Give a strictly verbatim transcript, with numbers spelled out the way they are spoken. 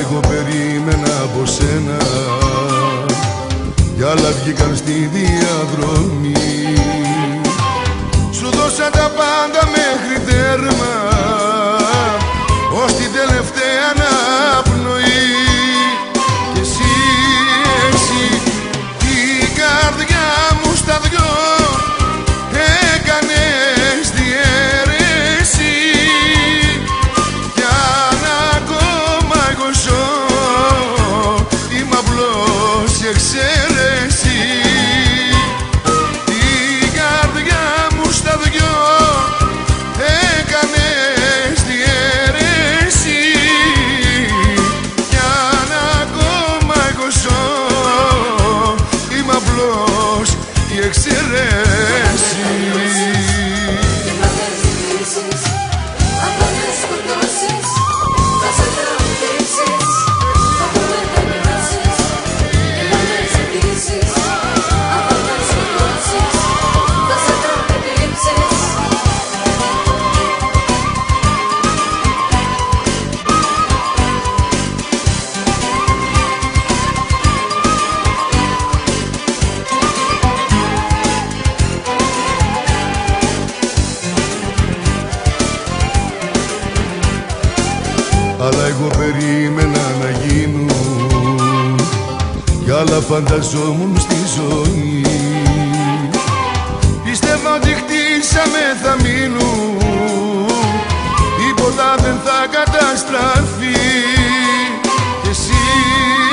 εγώ περίμενα από σένα κι άλλα βγήκαν στη διαδρομή. Σου δώσα τα πάντα μέχρι τέρμα ως την τελευταία αναπνοή κι εσύ, εσύ την καρδιά μου στα δυο έκανες διαίρεση κι αν ακόμα εγώ ζω είμαι απλώς η εξαίρεση. Την καρδιά μου στα δυο έκανες διαίρεση κι αν ακόμα εγώ ζω είμαι απλώς η εξαίρεση. Αλλά εγώ περίμενα να γίνουν κι άλλα φανταζόμουν στη ζωή. Πίστευα ότι χτίσαμε θα μείνουν, τίποτα δεν θα καταστραφεί κι εσύ